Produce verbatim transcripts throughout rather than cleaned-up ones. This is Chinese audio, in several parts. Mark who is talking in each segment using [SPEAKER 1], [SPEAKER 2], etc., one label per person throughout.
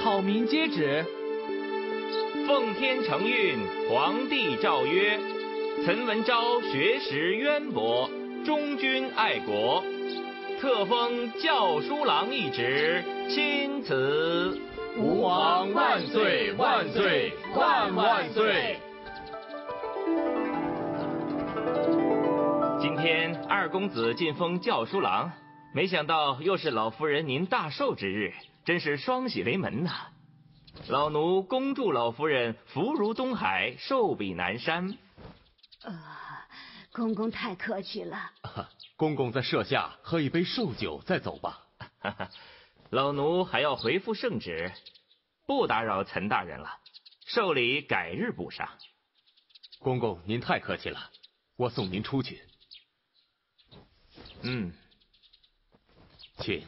[SPEAKER 1] 好民皆指。
[SPEAKER 2] 奉天承运，皇帝诏曰：岑文昭学识渊博，忠君爱国，特封校书郎一职，钦此。
[SPEAKER 3] 吾皇万岁万岁万万岁！
[SPEAKER 2] 今天二公子晋封校书郎，没想到又是老夫人您大寿之日，真是双喜临门呐、啊！老奴恭祝老夫人福如东海，寿比南山。
[SPEAKER 4] 呃，公公太客气了。
[SPEAKER 5] 啊、公公在舍下喝一杯寿酒再走吧。
[SPEAKER 2] 哈哈，老奴还要回复圣旨，不打扰岑大人了。寿礼改日补上。
[SPEAKER 5] 公公您太客气了，我送您出去。
[SPEAKER 2] 嗯，
[SPEAKER 5] 请。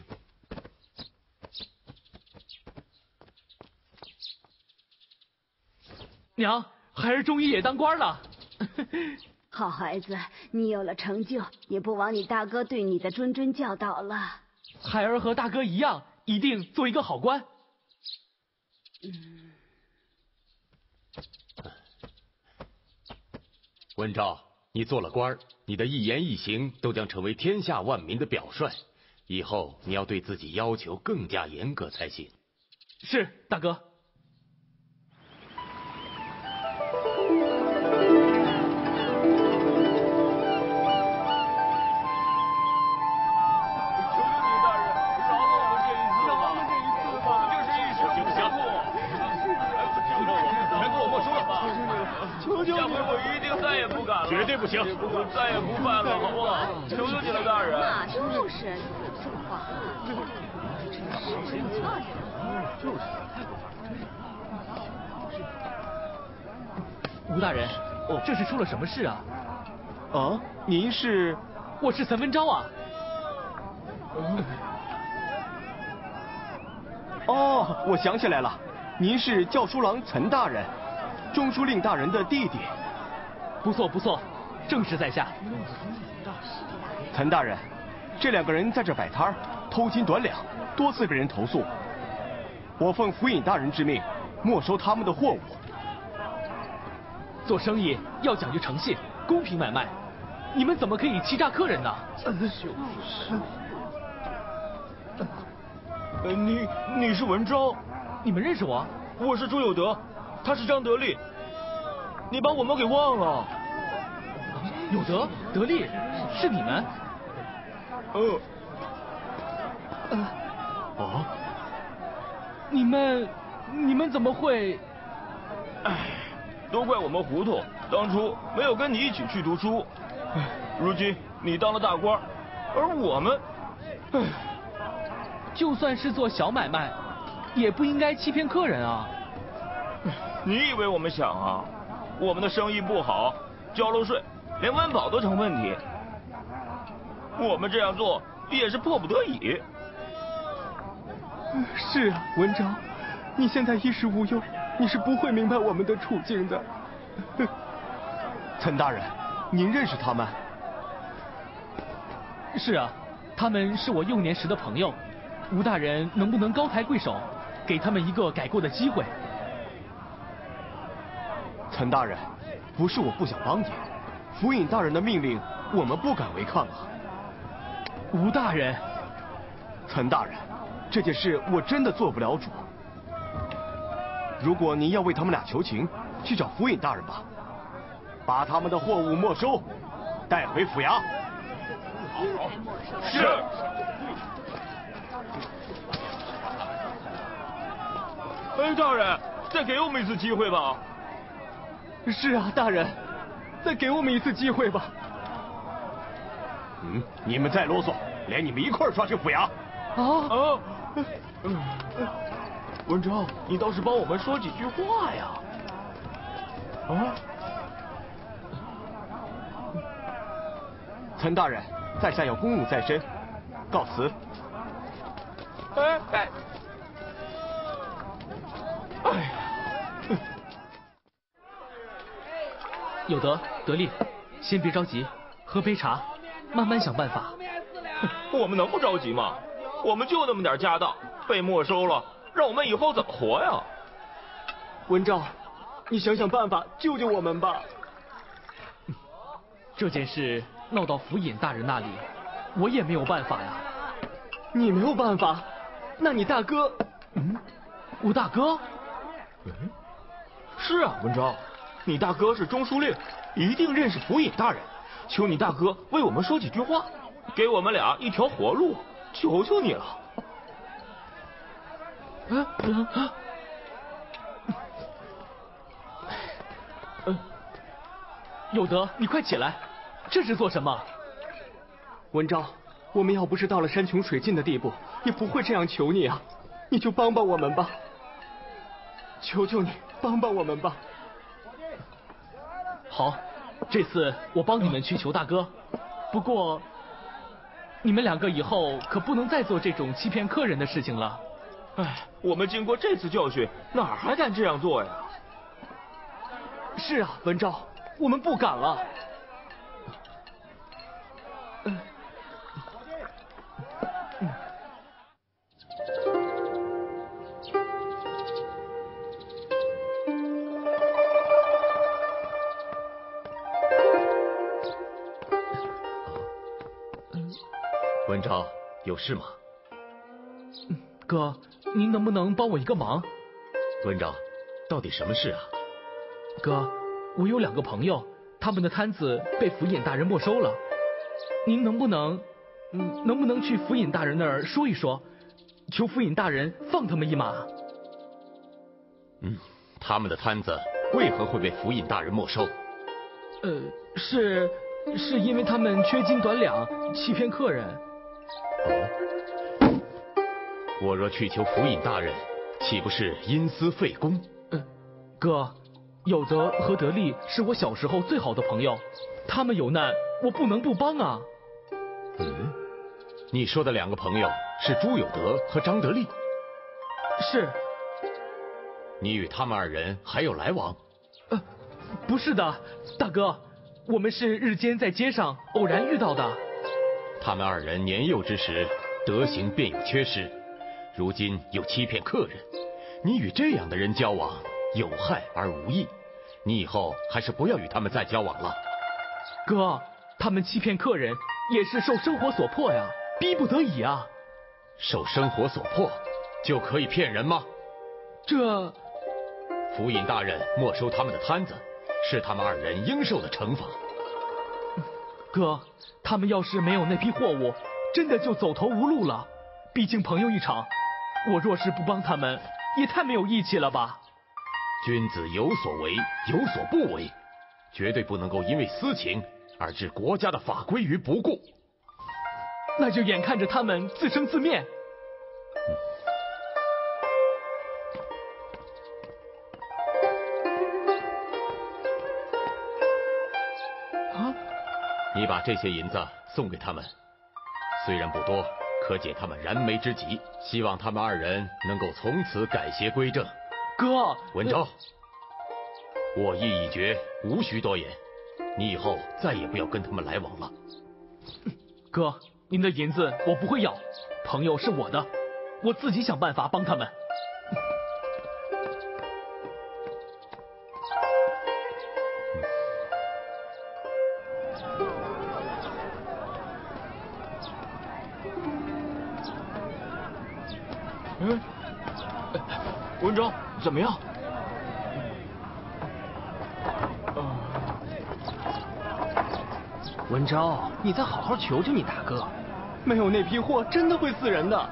[SPEAKER 1] 娘，孩儿终于也当官了。
[SPEAKER 4] 好孩子，你有了成就，也不枉你大哥对你的谆谆教导了。
[SPEAKER 1] 孩儿和大哥一样，一定做一个好官。
[SPEAKER 4] 嗯。
[SPEAKER 5] 文昭，你做了官，你的一言一行都将成为天下万民的表率，以后你要对自己要求更加严格才行。
[SPEAKER 1] 是，大哥。
[SPEAKER 3] 绝对不行！
[SPEAKER 6] 我再也不犯了，好不好？求求你了，大人。
[SPEAKER 4] 那就是说话，真
[SPEAKER 1] 是。吴大人，哦，这是出了什么事啊？
[SPEAKER 7] 啊，您是？
[SPEAKER 1] 我是岑文昭啊。
[SPEAKER 7] 嗯、哦，我想起来了，您是校书郎岑大人，中书令大人的弟弟。
[SPEAKER 1] 不错不错，正是在下。
[SPEAKER 7] 岑大人，这两个人在这摆摊偷斤短两，多次被人投诉。我奉府尹大人之命，没收他们的货物。
[SPEAKER 1] 做生意要讲究诚信，公平买卖，你们怎么可以欺诈客人呢？
[SPEAKER 6] 就是。呃，你你是文昭，
[SPEAKER 1] 你们认识我？
[SPEAKER 6] 我是朱有德，他是张得力。你把我们给忘了。
[SPEAKER 1] 有德、得力，是你们？
[SPEAKER 6] 呃。
[SPEAKER 1] 呃。哦。你们，你们怎么会？
[SPEAKER 6] 唉，都怪我们糊涂，当初没有跟你一起去读书。如今你当了大官，而我们，唉，
[SPEAKER 1] 就算是做小买卖，也不应该欺骗客人啊。
[SPEAKER 6] 你以为我们想啊？我们的生意不好，交了税，连温饱都成问题。我们这样做也是迫不得已。
[SPEAKER 7] 是啊，文昭，你现在衣食无忧，你是不会明白我们的处境的。岑大人，您认识他们？
[SPEAKER 1] 是啊，他们是我幼年时的朋友。吴大人能不能高抬贵手，给他们一个改过的机会？
[SPEAKER 7] 岑大人，不是我不想帮你，府尹大人的命令，我们不敢违抗啊。
[SPEAKER 1] 吴大人，
[SPEAKER 7] 岑大人，这件事我真的做不了主。如果您要为他们俩求情，去找府尹大人吧，把他们的货物没收，带回府衙。
[SPEAKER 6] 好，是。哎，大人，再给我们一次机会吧。
[SPEAKER 7] 是啊，大人，再给我们一次机会吧。嗯，你们再啰嗦，连你们一块儿抓去府衙。
[SPEAKER 6] 啊啊！文昭，你倒是帮我们说几句话呀。啊！
[SPEAKER 7] 岑大人，在下有公务在身，告辞。
[SPEAKER 6] 哎哎！哎呀！
[SPEAKER 1] 有德、得力，先别着急，喝杯茶，慢慢想办法。
[SPEAKER 6] 我们能不着急吗？我们就那么点家当，被没收了， 让我们以后怎么活呀？
[SPEAKER 7] 文昭，你想想办法救救我们吧。
[SPEAKER 1] 这件事闹到府尹大人那里，我也没有办法呀。
[SPEAKER 7] 你没有办法？那你大哥……
[SPEAKER 1] 嗯，我大哥？
[SPEAKER 6] 嗯，是啊，文昭，你大哥是中书令，一定认识府尹大人。求你大哥为我们说几句话，给我们俩一条活路，求求你了。
[SPEAKER 1] 啊啊！嗯，有德，你快起来，这是做什么？
[SPEAKER 7] 文昭，我们要不是到了山穷水尽的地步，也不会这样求你啊！你就帮帮我们吧，求求你帮帮我们吧。
[SPEAKER 1] 好，这次我帮你们去求大哥，不过你们两个以后可不能再做这种欺骗客人的事情了。
[SPEAKER 6] 哎，我们经过这次教训，哪儿还敢这样做呀？
[SPEAKER 7] 是啊，文昭，我们不敢了。
[SPEAKER 1] 嗯嗯
[SPEAKER 5] 文昭，有事吗？
[SPEAKER 1] 哥，您能不能帮我一个忙？
[SPEAKER 5] 文昭，到底什么事啊？
[SPEAKER 1] 哥，我有两个朋友，他们的摊子被府尹大人没收了。您能不能，嗯，能不能去府尹大人那儿说一说，求府尹大人放他们一马？
[SPEAKER 5] 嗯，他们的摊子为何会被府尹大人没收？
[SPEAKER 1] 呃，是是因为他们缺斤短两，欺骗客人。
[SPEAKER 5] 哦，我若去求府尹大人，岂不是因私废公？
[SPEAKER 1] 嗯，哥，有德和得力是我小时候最好的朋友，他们有难，我不能不帮啊。
[SPEAKER 5] 嗯，你说的两个朋友是朱有德和张得力？
[SPEAKER 1] 是。
[SPEAKER 5] 你与他们二人还有来往？
[SPEAKER 1] 呃，不是的，大哥，我们是日间在街上偶然遇到的。
[SPEAKER 5] 他们二人年幼之时德行便有缺失，如今又欺骗客人，你与这样的人交往有害而无益，你以后还是不要与他们再交往了。
[SPEAKER 1] 哥，他们欺骗客人也是受生活所迫呀，逼不得已啊。
[SPEAKER 5] 受生活所迫就可以骗人吗？
[SPEAKER 1] 这
[SPEAKER 5] 府尹大人没收他们的摊子，是他们二人应受的惩罚。
[SPEAKER 1] 哥，他们要是没有那批货物，真的就走投无路了。毕竟朋友一场，我若是不帮他们，也太没有义气了吧。
[SPEAKER 5] 君子有所为，有所不为，绝对不能够因为私情而置国家的法规于不顾。
[SPEAKER 1] 那就眼看着他们自生自灭。
[SPEAKER 5] 啊！你把这些银子送给他们，虽然不多，可解他们燃眉之急。希望他们二人能够从此改邪归正。
[SPEAKER 1] 哥，
[SPEAKER 5] 文昭，我意已决，无需多言。你以后再也不要跟他们来往了。
[SPEAKER 1] 哥，您的银子我不会要，朋友是我的，我自己想办法帮他们。
[SPEAKER 6] 嗯，文昭怎么样？
[SPEAKER 7] 文昭，你再好好求求你大哥，没有那批货真的会死人的。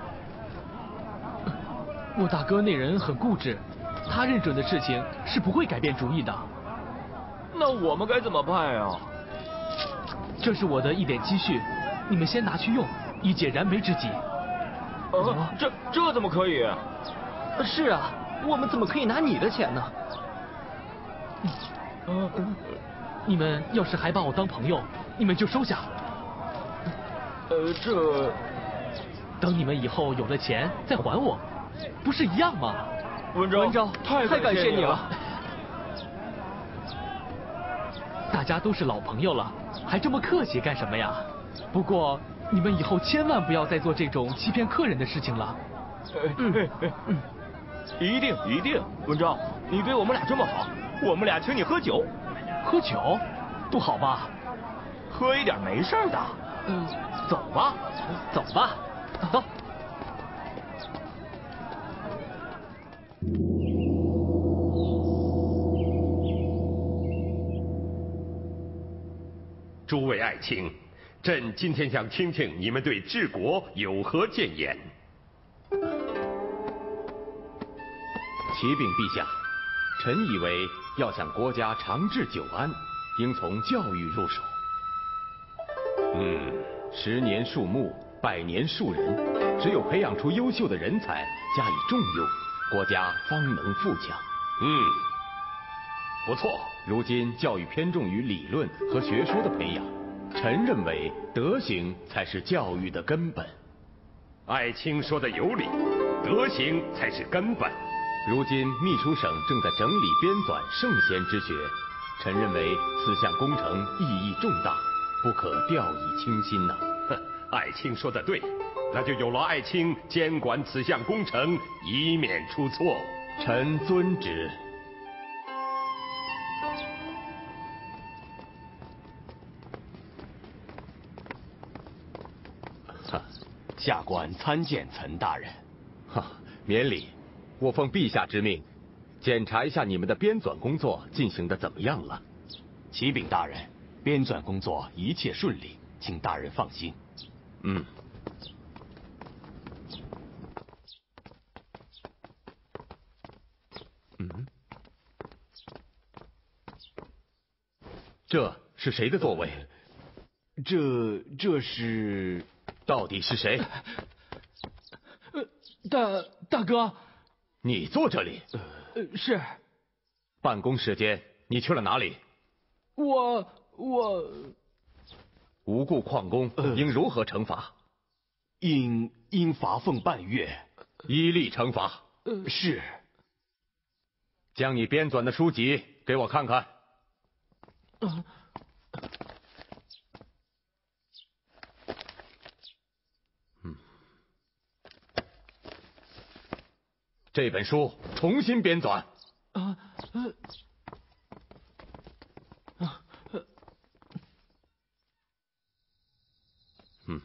[SPEAKER 1] 我大哥那人很固执，他认准的事情是不会改变主意的。
[SPEAKER 6] 那我们该怎么办呀？
[SPEAKER 1] 这是我的一点积蓄，你们先拿去用，以解燃眉之急。
[SPEAKER 6] 呃，这这怎么可以？
[SPEAKER 7] 是啊，我们怎么可以拿你的钱呢？
[SPEAKER 1] 嗯嗯，你们要是还把我当朋友，你们就收下。
[SPEAKER 6] 呃，这
[SPEAKER 1] 等你们以后有了钱再还我，不是一样吗？
[SPEAKER 6] 文昭，
[SPEAKER 7] 文昭，
[SPEAKER 6] 太
[SPEAKER 7] 太感谢你了。
[SPEAKER 1] 大家都是老朋友了，还这么客气干什么呀？不过你们以后千万不要再做这种欺骗客人的事情了。
[SPEAKER 6] 嗯嗯， 一定一定。文昭，你对我们俩这么好，我们俩请你喝酒。
[SPEAKER 1] 喝酒，不好吧？
[SPEAKER 6] 喝一点没事的。
[SPEAKER 1] 嗯，走吧，走吧，走。
[SPEAKER 8] 诸位爱卿，朕今天想听听你们对治国有何谏言。
[SPEAKER 5] 启禀陛下，臣以为要想国家长治久安，应从教育入手。嗯，十年树木，百年树人，只有培养出优秀的人才，加以重用，国家方能富强。
[SPEAKER 8] 嗯，不错。
[SPEAKER 5] 如今教育偏重于理论和学说的培养，臣认为德行才是教育的根本。
[SPEAKER 8] 爱卿说的有理，德行才是根本。
[SPEAKER 5] 如今秘书省正在整理编纂圣贤之学，臣认为此项工程意义重大，不可掉以轻心呐。
[SPEAKER 8] 哼，爱卿说的对，那就有劳爱卿监管此项工程，以免出错。
[SPEAKER 5] 臣遵旨。
[SPEAKER 7] 下官参见岑大人。
[SPEAKER 5] 哈，免礼。我奉陛下之命，检查一下你们的编纂工作进行的怎么样了。
[SPEAKER 7] 启禀大人，编纂工作一切顺利，请大人放心。
[SPEAKER 5] 嗯。嗯。这是谁的座位？
[SPEAKER 7] 这这是。
[SPEAKER 5] 到底是谁？
[SPEAKER 1] 呃，大大哥，
[SPEAKER 5] 你坐这里。
[SPEAKER 1] 呃，是。
[SPEAKER 5] 办公时间你去了哪里？
[SPEAKER 1] 我我。
[SPEAKER 5] 无故旷工，应如何惩罚？
[SPEAKER 7] 应应罚俸半月，
[SPEAKER 5] 依例惩罚。
[SPEAKER 1] 呃，
[SPEAKER 7] 是。
[SPEAKER 5] 将你编纂的书籍给我看看。
[SPEAKER 1] 啊。
[SPEAKER 5] 这本书重新编纂。
[SPEAKER 1] 啊呃啊呃
[SPEAKER 5] 嗯。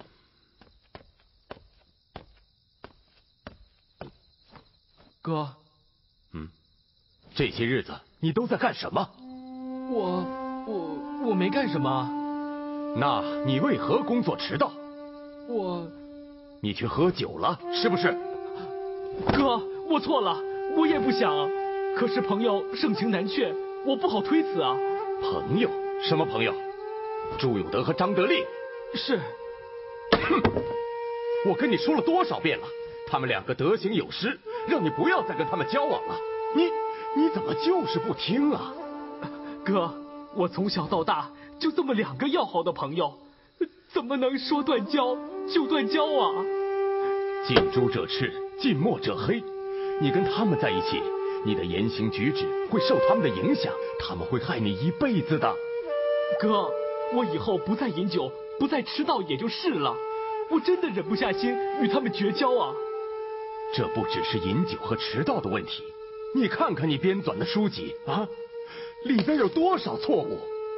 [SPEAKER 1] 哥。
[SPEAKER 5] 嗯。这些日子你都在干什么？
[SPEAKER 1] 我我我没干什么。
[SPEAKER 5] 那你为何工作迟到？
[SPEAKER 1] 我。
[SPEAKER 5] 你去喝酒了，是不是？
[SPEAKER 1] 哥，我错了，我也不想，可是朋友盛情难却，我不好推辞啊。
[SPEAKER 5] 朋友？什么朋友？朱有德和张德利？
[SPEAKER 1] 是。
[SPEAKER 5] 哼！我跟你说了多少遍了，他们两个德行有失，让你不要再跟他们交往了。你你怎么就是不听啊？
[SPEAKER 1] 哥，我从小到大就这么两个要好的朋友，怎么能说断交就断交啊？
[SPEAKER 5] 近朱者赤，近墨者黑。你跟他们在一起，你的言行举止会受他们的影响，他们会害你一辈子的。
[SPEAKER 1] 哥，我以后不再饮酒，不再迟到也就是了。我真的忍不下心与他们绝交啊！
[SPEAKER 5] 这不只是饮酒和迟到的问题，你看看你编纂的书籍啊，里边有多少错误？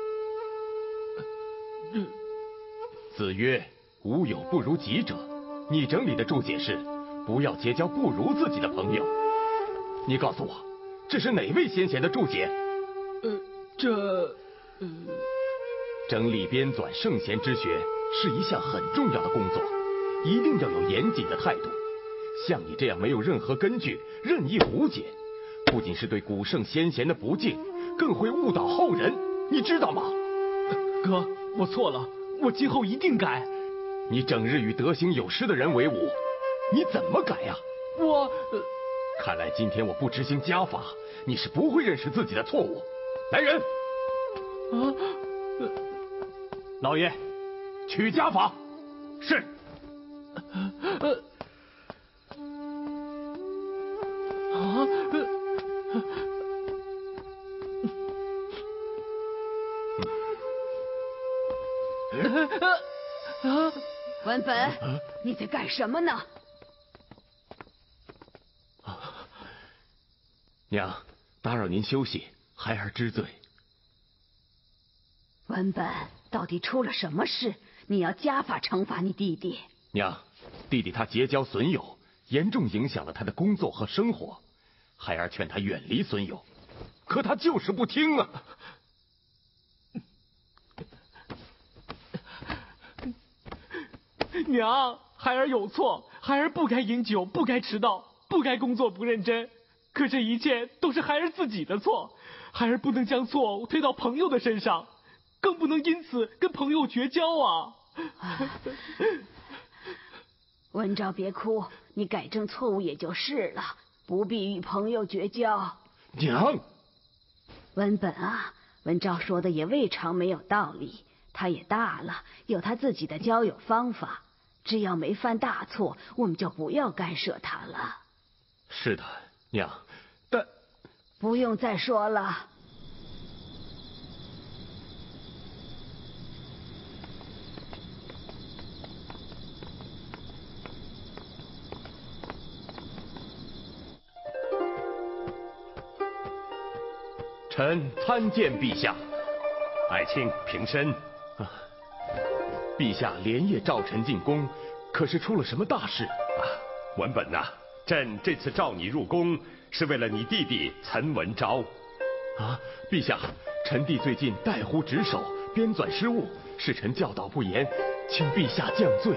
[SPEAKER 1] 嗯、
[SPEAKER 5] 子曰：“无友不如己者。”你整理的注解是不要结交不如自己的朋友。你告诉我，这是哪位先贤的注解？
[SPEAKER 1] 呃，这……呃，
[SPEAKER 5] 整理编纂圣贤之学是一项很重要的工作，一定要有严谨的态度。像你这样没有任何根据、任意胡解，不仅是对古圣先贤的不敬，更会误导后人，你知道吗？
[SPEAKER 1] 哥，我错了，我今后一定改。
[SPEAKER 5] 你整日与德行有失的人为伍，你怎么改呀？
[SPEAKER 1] 我……呃、
[SPEAKER 5] 看来今天我不执行家法，你是不会认识自己的错误。来人！
[SPEAKER 1] 啊！呃、
[SPEAKER 5] 老爷，取家法。是。
[SPEAKER 1] 呃。啊！
[SPEAKER 4] 呃。啊！文本，你在干什么呢？
[SPEAKER 5] 娘，打扰您休息，孩儿知罪。
[SPEAKER 4] 文本，到底出了什么事？你要加法惩罚你弟弟。
[SPEAKER 5] 娘，弟弟他结交损友，严重影响了他的工作和生活。孩儿劝他远离损友，可他就是不听啊。
[SPEAKER 1] 娘，孩儿有错，孩儿不该饮酒，不该迟到，不该工作不认真。可这一切都是孩儿自己的错，孩儿不能将错误推到朋友的身上，更不能因此跟朋友绝交啊！
[SPEAKER 4] 文昭，别哭，你改正错误也就是了，不必与朋友绝交。
[SPEAKER 5] 娘，
[SPEAKER 4] 文本啊，文昭说的也未尝没有道理。他也大了，有他自己的交友方法，只要没犯大错，我们就不要干涉他了。
[SPEAKER 5] 是的，娘，但
[SPEAKER 4] 不用再说了。
[SPEAKER 5] 臣参见陛下。
[SPEAKER 8] 爱卿平身。
[SPEAKER 5] 啊，陛下连夜召臣进宫，可是出了什么大事
[SPEAKER 8] 啊？文本呐、啊，朕这次召你入宫，是为了你弟弟岑文昭。
[SPEAKER 5] 啊，陛下，臣弟最近怠忽职守，编纂失误，是臣教导不严，请陛下降罪。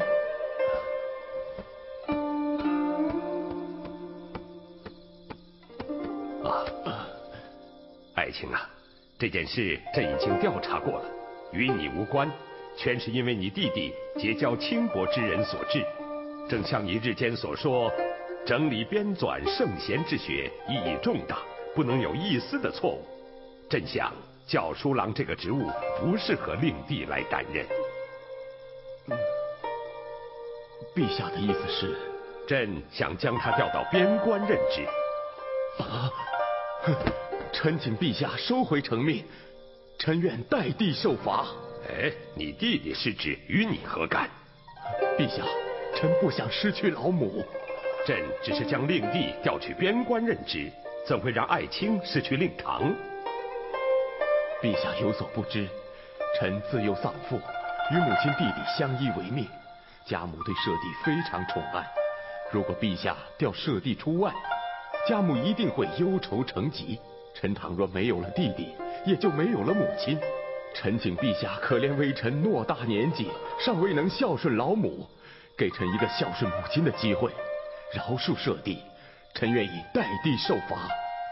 [SPEAKER 8] 啊，爱卿啊，这件事朕已经调查过了，与你无关，全是因为你弟弟结交轻薄之人所致。正像你日间所说，整理编纂圣贤之学意义重大，不能有一丝的错误。朕想教书郎这个职务不适合令弟来担任。
[SPEAKER 5] 嗯，陛下的意思是，
[SPEAKER 8] 朕想将他调到边关任职。
[SPEAKER 5] 啊，臣请陛下收回成命，臣愿代弟受罚。
[SPEAKER 8] 哎，你弟弟失职，与你何干？
[SPEAKER 5] 陛下，臣不想失去老母。
[SPEAKER 8] 朕只是将令弟调去边关任职，怎会让爱卿失去令堂？
[SPEAKER 5] 陛下有所不知，臣自幼丧父，与母亲弟弟相依为命，家母对舍弟非常宠爱。如果陛下调舍弟出外，家母一定会忧愁成疾。臣倘若没有了弟弟，也就没有了母亲。臣请陛下可怜微臣偌大年纪，尚未能孝顺老母，给臣一个孝顺母亲的机会，饶恕舍弟，臣愿意代弟受罚。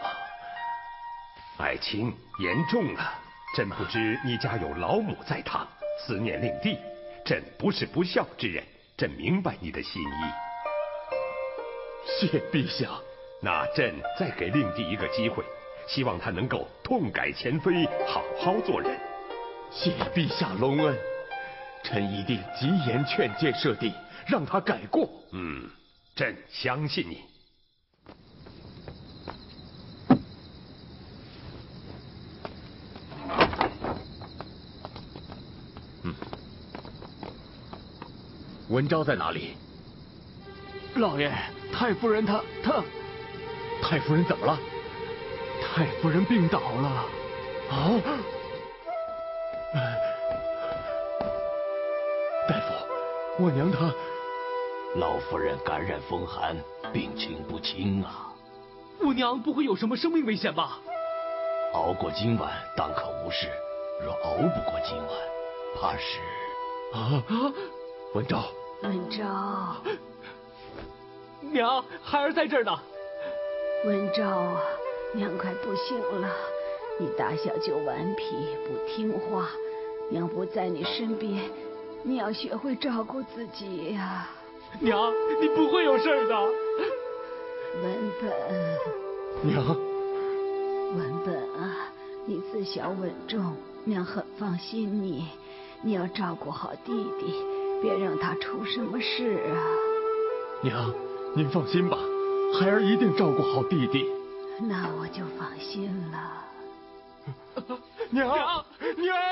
[SPEAKER 8] 爱卿言重了，朕不知你家有老母在堂，思念令弟，朕不是不孝之人，朕明白你的心意。
[SPEAKER 5] 谢陛下。
[SPEAKER 8] 那朕再给令弟一个机会，希望他能够痛改前非，好好做人。
[SPEAKER 5] 谢陛下隆恩，臣一定急言劝诫舍弟，让他改过。
[SPEAKER 8] 嗯，朕相信你。
[SPEAKER 5] 嗯，文昭在哪里？
[SPEAKER 1] 老爷，太夫人她她，
[SPEAKER 5] 太夫人怎么了？
[SPEAKER 1] 太夫人病倒了。
[SPEAKER 5] 啊！大夫，我娘她……
[SPEAKER 9] 老夫人感染风寒，病情不轻啊。
[SPEAKER 1] 我娘不会有什么生命危险吧？
[SPEAKER 9] 熬过今晚当可无事，若熬不过今晚，怕是……
[SPEAKER 5] 啊啊！文昭，
[SPEAKER 4] 文昭，
[SPEAKER 1] 娘，孩儿在这儿呢。
[SPEAKER 4] 文昭啊，娘快不行了，你打小就顽皮不听话，娘不在你身边，你要学会照顾自己呀、啊。
[SPEAKER 1] 娘，你不会有事的。
[SPEAKER 4] 文本，
[SPEAKER 5] 娘，
[SPEAKER 4] 文本啊，你自小稳重，娘很放心你，你要照顾好弟弟，别让他出什么事啊。
[SPEAKER 5] 娘，您放心吧，孩儿一定照顾好弟弟。
[SPEAKER 4] 那我就放心了。
[SPEAKER 5] 娘，娘。